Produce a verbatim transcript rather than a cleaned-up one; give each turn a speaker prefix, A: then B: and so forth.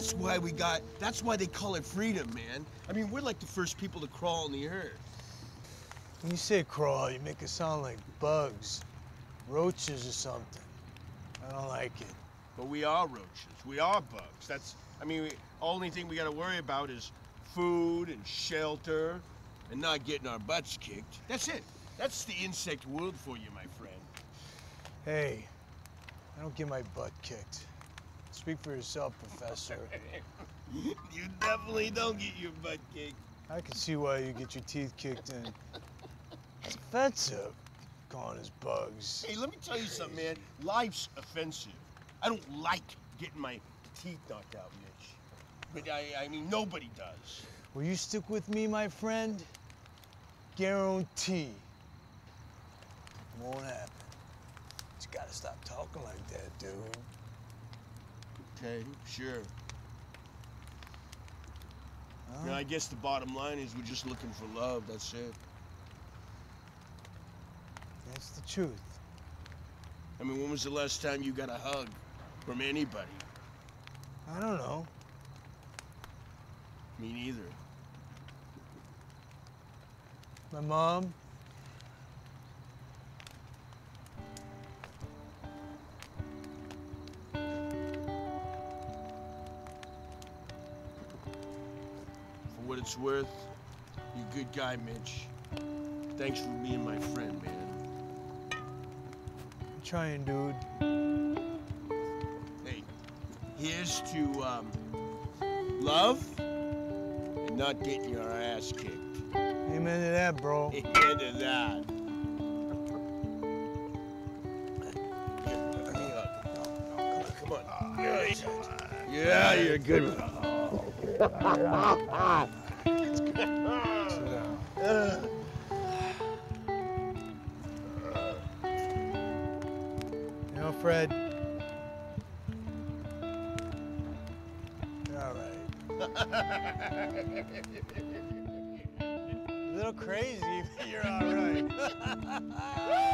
A: That's why we got, that's why they call it freedom, man. I mean, we're like the first people to crawl on the earth.
B: When you say crawl, you make it sound like bugs, roaches or something. I don't like it.
A: But we are roaches, we are bugs. That's, I mean, the only thing we gotta worry about is food and shelter and not getting our butts kicked. That's it. That's the insect world for you, my friend.
B: Hey, I don't get my butt kicked. Speak for yourself, Professor.
A: You definitely don't get your butt kicked.
B: I can see why you get your teeth kicked in. It's offensive, calling us bugs.
A: Hey, let me tell you something, man. Life's offensive. I don't like getting my teeth knocked out, Mitch. But I, I mean, nobody does.
B: Will you stick with me, my friend? Guarantee. Won't happen. But you gotta stop talking like that, dude.
A: Okay, sure.
B: Huh?
A: You know, I guess the bottom line is we're just looking for love, that's it.
B: That's the truth.
A: I mean, when was the last time you got a hug from anybody?
B: I don't know.
A: Me neither.
B: My mom?
A: For what it's worth, you're a good guy, Mitch. Thanks for being my friend, man.
B: I'm trying, dude.
A: Hey, here's to um, love and not getting your ass kicked.
B: Amen to that, bro.
A: Amen to that. Come on. Yeah, you're a good one.
B: You know, Fred, you're all right. A little crazy, but you're all right.